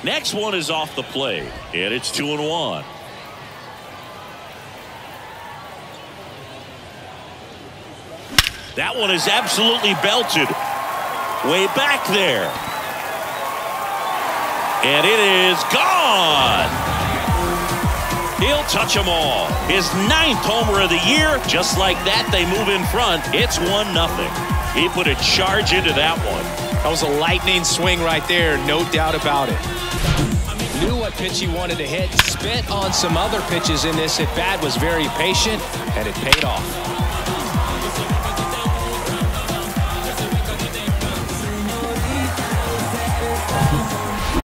Next one is off the plate, and it's 2-1. That one is absolutely belted. Way back there. And it is gone. He'll touch them all. His 9th homer of the year. Just like that, they move in front. It's 1-0. He put a charge into that one. That was a lightning swing right there, no doubt about it. Knew what pitch he wanted to hit. Spent on some other pitches in this at bat. Was very patient, and it paid off.